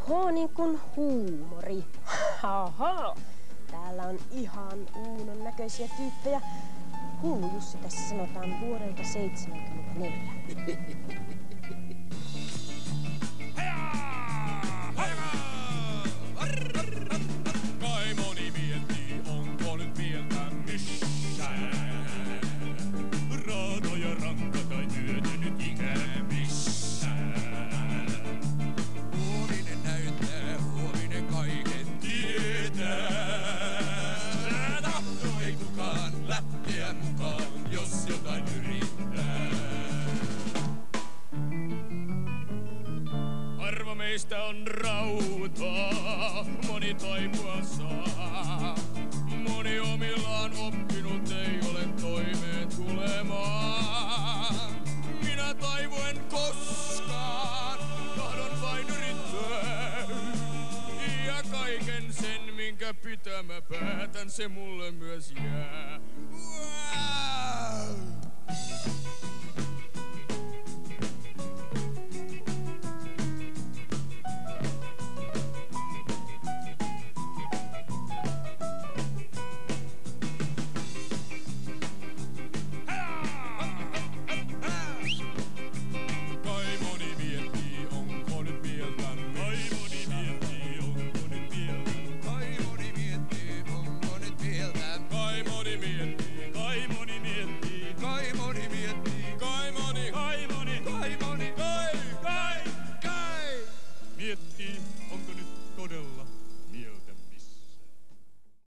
H niin kuin huumori. Haha. Täällä on ihan uunon näköisiä tyyppejä. Hullu Jussi tässä sanotaan vuodelta 74. Kai moni miettii, onko nyt mieltä missään. Raado ja rankka tai työtä nyt ikään missään. Huominen näyttää, huominen kaiken tietää. Tahto ei kukaan lähteä mukaan, jos jotain yrittää. Harva meistä on rautaa, moni taipua saa. Moni omillaan oppinut ei ole toimeen tulemaan. Minä taivuen koskaan, tahdon vain yrittää. Ja kaiken sen, minkä pitämä päätän, se mulle myös jää.